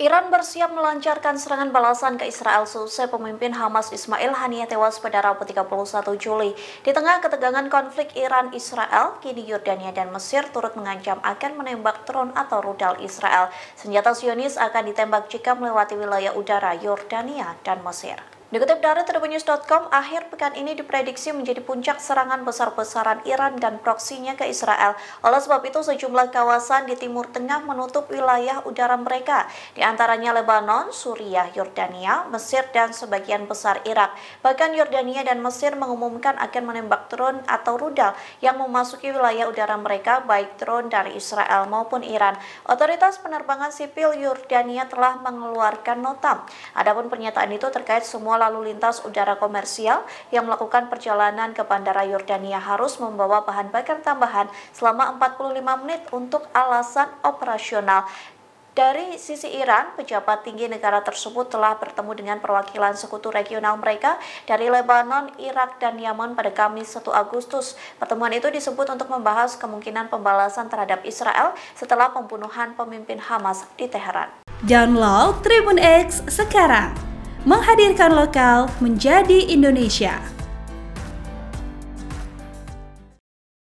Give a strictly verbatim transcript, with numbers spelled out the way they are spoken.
Iran bersiap melancarkan serangan balasan ke Israel seusai pemimpin Hamas Ismail Haniyeh tewas pada Rabu tiga puluh satu Juli. Di tengah ketegangan konflik Iran-Israel, kini Yordania dan Mesir turut mengancam akan menembak drone atau rudal Israel. Senjata Zionis akan ditembak jika melewati wilayah udara Yordania dan Mesir. Dikutip dari tribunnews dot com, akhir pekan ini diprediksi menjadi puncak serangan besar-besaran Iran dan proksinya ke Israel. Oleh sebab itu, sejumlah kawasan di Timur Tengah menutup wilayah udara mereka, di antaranya Lebanon, Suriah, Yordania, Mesir, dan sebagian besar Irak. Bahkan Yordania dan Mesir mengumumkan akan menembak drone atau rudal yang memasuki wilayah udara mereka, baik drone dari Israel maupun Iran. Otoritas penerbangan sipil Yordania telah mengeluarkan nota. Adapun pernyataan itu terkait semua lalu lintas udara komersial yang melakukan perjalanan ke Bandara Yordania harus membawa bahan bakar tambahan selama empat puluh lima menit untuk alasan operasional. Dari sisi Iran, pejabat tinggi negara tersebut telah bertemu dengan perwakilan sekutu regional mereka dari Lebanon, Irak, dan Yaman pada Kamis satu Agustus. Pertemuan itu disebut untuk membahas kemungkinan pembalasan terhadap Israel setelah pembunuhan pemimpin Hamas di Teheran. Download Tribun X sekarang, menghadirkan lokal menjadi Indonesia.